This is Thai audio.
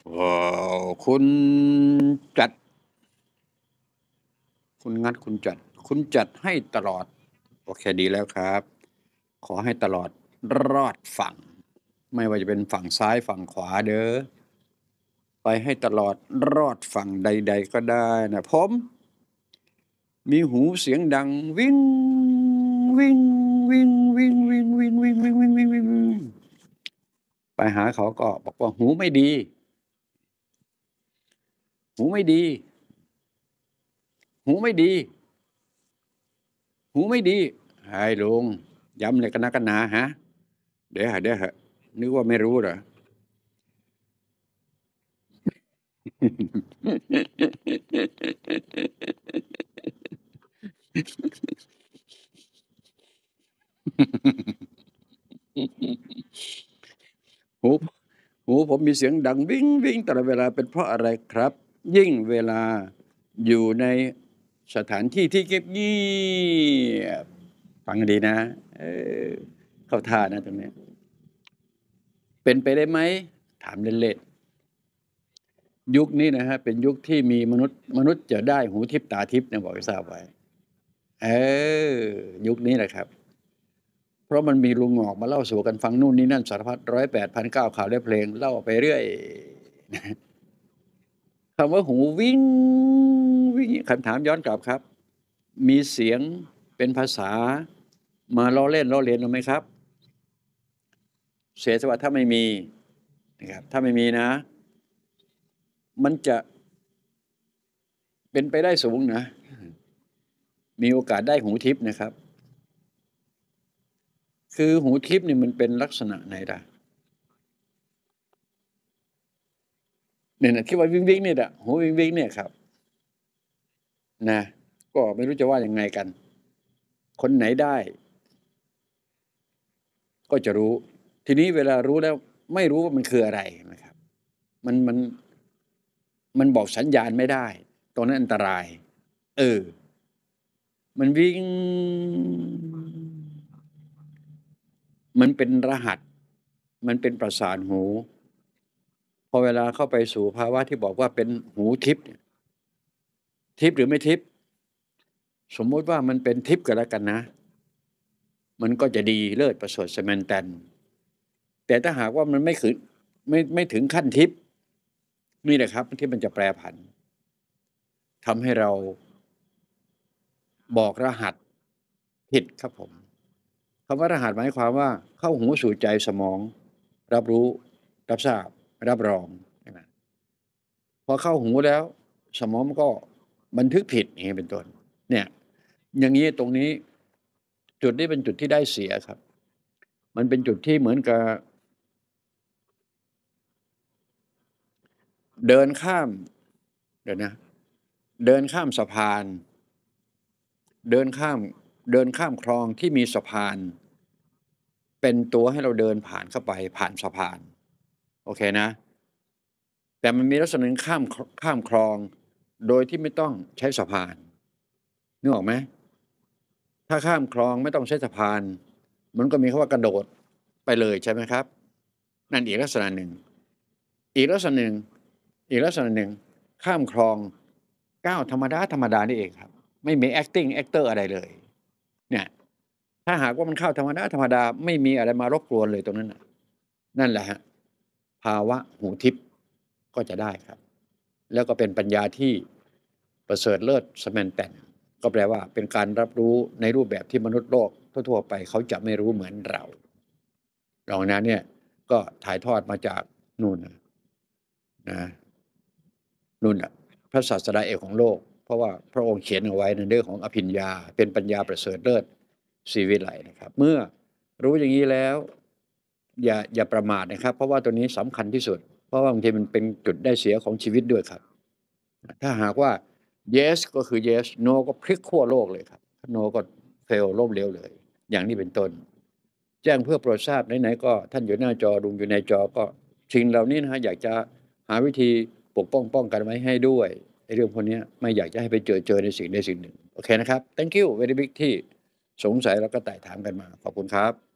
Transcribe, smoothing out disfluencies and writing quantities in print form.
คุณจัดคุณงัดคุณจัดให้ตลอดโอเคดีแล้วครับขอให้ตลอดรอดฝั่งไม่ว่าจะเป็นฝั่งซ้ายฝั่งขวาเด้อไปให้ตลอดรอดฝั่งใดๆก็ได้นะผมมีหูเสียงดังวิ่งวิ่งวิ่งวิ่งวิ่งวิ่งวิ่งวิ่งวิ่งวิ่งวิ่งวิ่งไปหาเขาก็บอกว่าหูไม่ดีหูไม่ดีหูไม่ดี หูไม่ดีไอ้ลุงย้ำเลยกันนักกันหนาฮะเดี๋ยวเหอะนึกว่าไม่รู้เหรอหูหูผมมีเสียงดังวิ่งวิ่งตลอดเวลาเป็นเพราะอะไรครับ ยิ่งเวลาอยู่ในสถานที่ที่เงียบๆฟังให้ดีนะเออเข้าท่านะตรงเนี้ยเป็นไปได้ไหมถามเล่นๆยุคนี้นะครับเป็นยุคที่มีมนุษย์จะได้หูทิพย์ตาทิพย์นะบอกให้ทราบไว้เออยุคนี้แหละครับ เพราะมันมีลุงหงอกมาเล่าสู่กันฟังนู่นนี่นั่นสารพัด108,900ข่าวและเพลงเล่าไปเรื่อยคำว่าหูวิ่งวิ่งคำถามย้อนกลับครับมีเสียงเป็นภาษามาล้อเล่นล้อเลียนเราไหมครับเสียสวัสดิ์ถ้าไม่มีนะครับถ้าไม่มีนะมันจะเป็นไปได้สูงนะมีโอกาสได้หูทิพย์นะครับคือหูทิพย์นี่มันเป็นลักษณะไหนล่ะเนี่ยนะที่ว่าวิ่งวิ่งเนี่ยนะหูวิ่งวิ่งเนี่ยครับ นะก็ไม่รู้จะว่ายังไงกันคนไหนได้ก็จะรู้ทีนี้เวลารู้แล้วไม่รู้ว่ามันคืออะไรนะครับมันมันมันบอกสัญญาณไม่ได้ตรงนั้นอันตรายเออมันวิ่งมันเป็นรหัสมันเป็นประสาทหูพอเวลาเข้าไปสู่ภาวะที่บอกว่าเป็นหูทิพย์เนี่ยทิพย์หรือไม่ทิพย์สมมุติว่ามันเป็นทิพย์ก็แล้วกันนะมันก็จะดีเลิศประเสริฐเสแมนแตน แต่ถ้าหากว่ามันไม่ถึงขั้นทิพย์นี่แหละครับที่มันจะแปรผันทำให้เราบอกรหัสผิดครับผมคำว่ารหัสหมายความว่าเข้าหูสู่ใจสมองรับรู้รับทราบรับรองใช่ไหมพอเข้าหูแล้วสมองมันก็บันทึกผิดอย่างนี้เป็นต้นเนี่ยอย่างนี้ตรงนี้จุดนี้เป็นจุดที่ได้เสียครับมันเป็นจุดที่เหมือนกับเดินข้ามเดี๋ยวนะเดินข้ามสะพาน เดินข้ามเดินข้ามคลองที่มีสะพานเป็นตัวให้เราเดินผ่านเข้าไปผ่านสะพานโอเคนะแต่มันมีลักษณะหนึ่งข้ามคลองโดยที่ไม่ต้องใช้สะพานนึกออกไหมถ้าข้ามคลองไม่ต้องใช้สะพานมันก็มีคำว่ากระโดดไปเลยใช่ไหมครับนั่นอีกลักษณะหนึ่งอีกลักษณะหนึ่งอีกลักษณะหนึ่งข้ามคลองก้าวธรรมดานี่เองครับไม่มี actor อะไรเลยเนี่ย ถ้าหากว่ามันเข้าธรรมดาไม่มีอะไรมารบกวนเลยตรงนั้นน่ะนั่นแหละครับภาวะหูทิพย์ก็จะได้ครับแล้วก็เป็นปัญญาที่ประเสริฐเลิศสแมนแต่นก็แปลว่าเป็นการรับรู้ในรูปแบบที่มนุษย์โลกทั่วๆไปเขาจะไม่รู้เหมือนเราเหล่านั้นเนี่ยก็ถ่ายทอดมาจากนู่นน่ะนะนู่นน่ะพระศาสดาเอกของโลกเพราะว่าพระองค์เขียนเอาไว้ในเรื่องของอภิญญาเป็นปัญญาประเสริฐเลิศศรีวิไลนะครับเมื่อรู้อย่างงี้แล้วอย่าประมาทนะครับเพราะว่าตัวนี้สำคัญที่สุดเพราะว่าบางทีมันเป็นจุดได้เสียของชีวิตด้วยครับถ้าหากว่า yes ก็คือ yes no ก็พลิกขั้วโลกเลยครับถ้า no ก็ fail ล้มเหลวเลยอย่างนี้เป็นต้นแจ้งเพื่อโปรดทราบไหนๆก็ท่านอยู่หน้าจอลุงอยู่ในจอก็สิ่งเหล่านี้นะครับอยากจะหาวิธีปกป้องกันไว้ให้ด้วยไอ้เรื่องพวกเนี้ยไม่อยากจะให้ไปเจอในสิ่งใดสิ่งหนึ่งโอเคนะครับ thank you very big ที่สงสัยแล้วก็ไต่ถามกันมาขอบคุณครับ